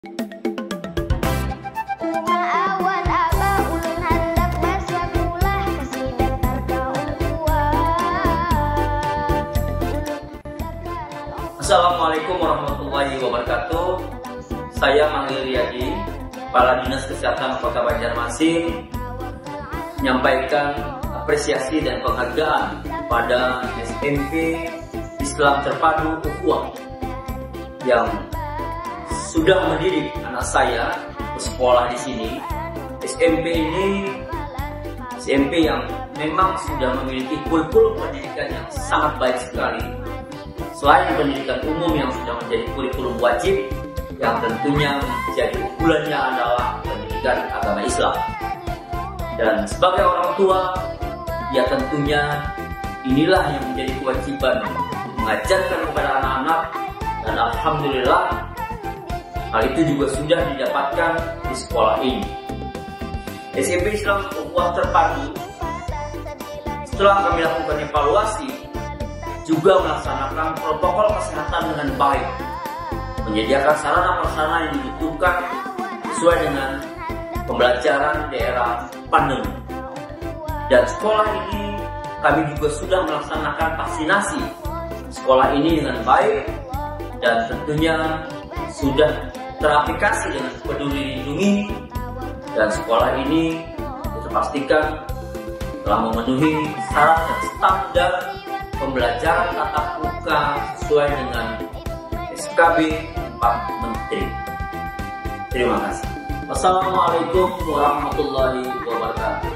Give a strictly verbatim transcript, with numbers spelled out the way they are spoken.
Assalamualaikum warahmatullahi wabarakatuh. Saya Manggil Riyadi, Kepala Dinas Kesehatan Kota Banjarmasin, menyampaikan apresiasi dan penghargaan pada S M P Islam Terpadu Ukhuwah yang sudah mendidik anak saya bersekolah di sini. S M P ini S M P yang memang sudah memiliki kurikulum pendidikan yang sangat baik sekali. Selain pendidikan umum yang sudah menjadi kurikulum wajib, yang tentunya menjadi unggulannya adalah pendidikan agama Islam. Dan sebagai orang tua, ya tentunya inilah yang menjadi kewajiban mengajarkan kepada anak-anak, dan alhamdulillah hal itu juga sudah didapatkan di sekolah ini. S M P Islam Ukhuwah Terpadu setelah kami lakukan evaluasi juga melaksanakan protokol kesehatan dengan baik, menyediakan sarana prasarana yang dibutuhkan sesuai dengan pembelajaran di era pandemi. Dan sekolah ini kami juga sudah melaksanakan vaksinasi sekolah ini dengan baik, dan tentunya sudah teraplikasi dengan Peduli Lindungi, dan sekolah ini kita pastikan telah memenuhi syarat dan standar pembelajaran tatap muka sesuai dengan S K B empat Menteri. Terima kasih. Wassalamualaikum warahmatullahi wabarakatuh.